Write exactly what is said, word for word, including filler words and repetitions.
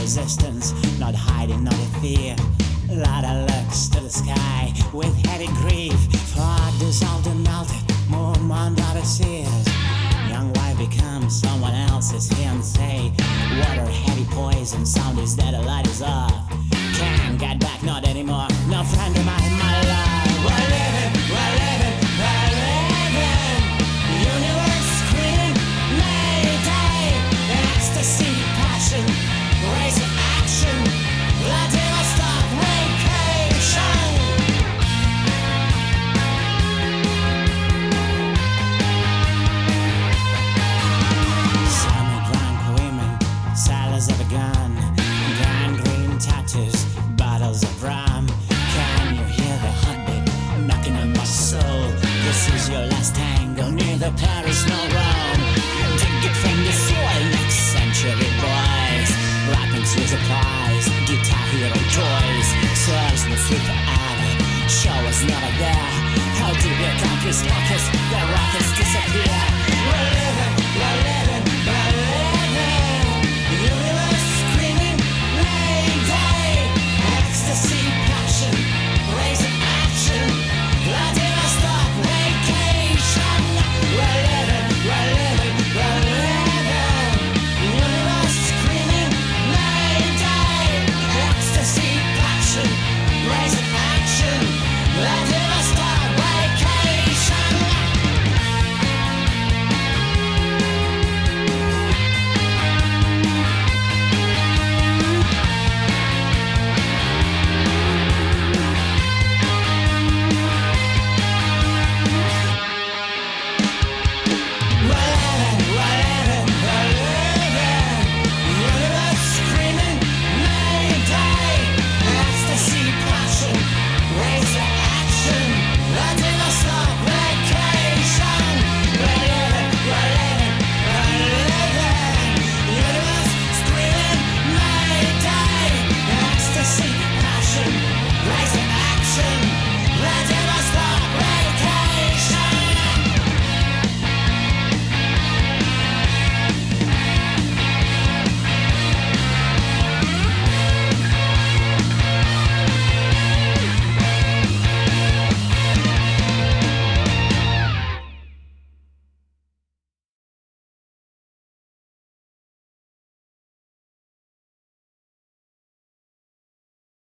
resistance, not hiding, not a fear. Lada looks to the sky with heavy grief. Fog dissolved and melted, moon under the seas. Young wife becomes someone else's fiancé. Water heavy poison, sound is dead, a light is off. Can't get back, not anymore.